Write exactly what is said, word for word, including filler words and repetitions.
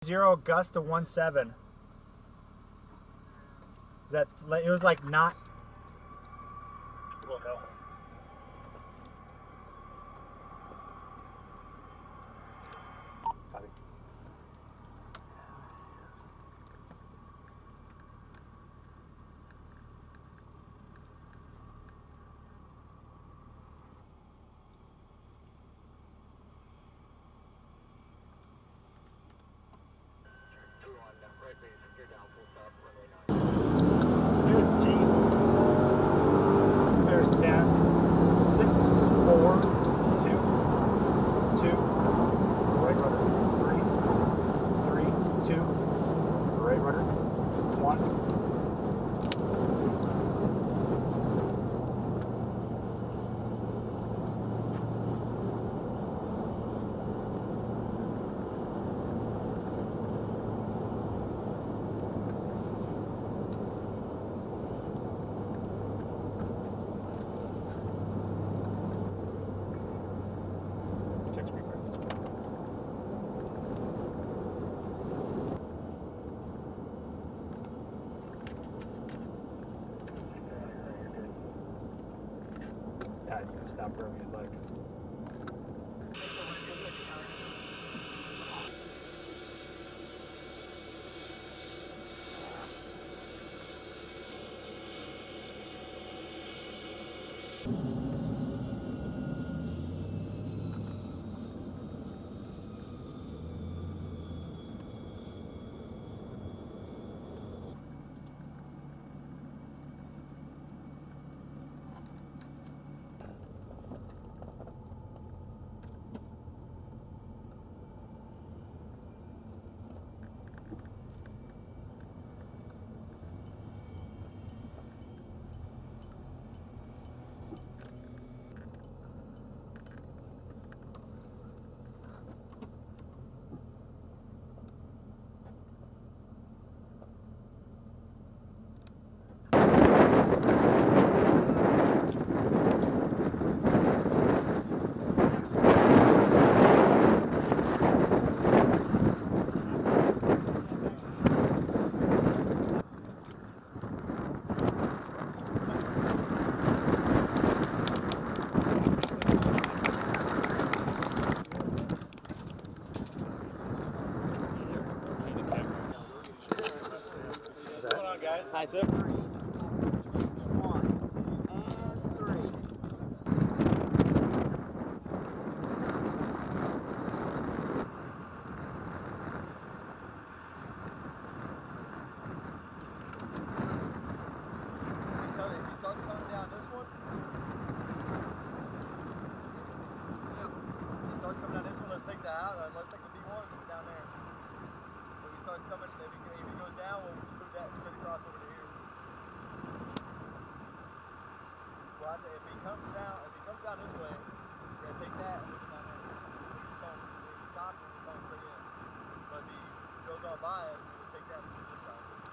zero gust to one seven. Is that, it was like not. We'll go. Copy. Here's T. There's ten. Six, four, two, two. Right rudder. Three, three, two. Right rudder. One. Yeah, you can stop wherever you'd like. Guys. Hi, sir. Let's take the B one down there. When he starts coming, if he, if he goes down, we'll just move that straight across over to here. Well, if he comes down, if he comes down this way, we're gonna take that and move it down there. He's coming, he's stopping, he's coming straight in. But if he goes on by us, we'll take that and move this side.